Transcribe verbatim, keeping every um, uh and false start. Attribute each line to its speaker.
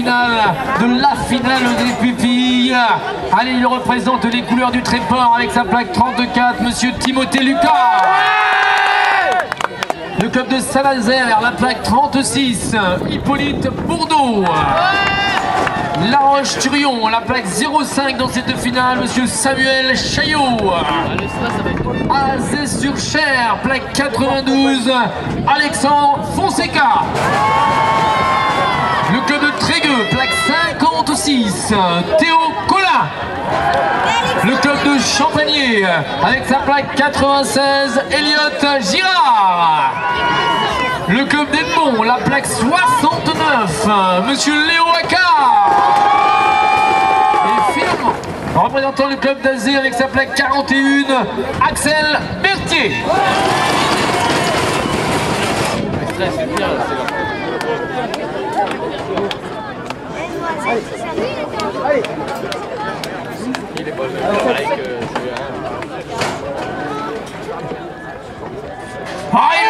Speaker 1: finale de la finale des pupilles. Allez, il représente les couleurs du Tréport avec sa plaque trente-quatre, monsieur Timothée Lucas. Le club de Saint-Nazaire, la plaque trente-six, Hippolyte Bourdeau. La Roche-Turion, la plaque zéro cinq dans cette finale, monsieur Samuel Chaillot. Azé-sur-Cher, plaque quatre-vingt-douze, Alexandre Fonseca. Le club de Trégueux, plaque cinquante-six, Théo Collin. Le club de Champagné, avec sa plaque quatre-vingt-seize, Elliot Girard. Le club d'Edmond, la plaque soixante-neuf, monsieur Léo Accard. Et finalement, représentant le club d'Azé avec sa plaque quarante et un, Axel Berthier.
Speaker 2: Il est pas pareil que celui-là.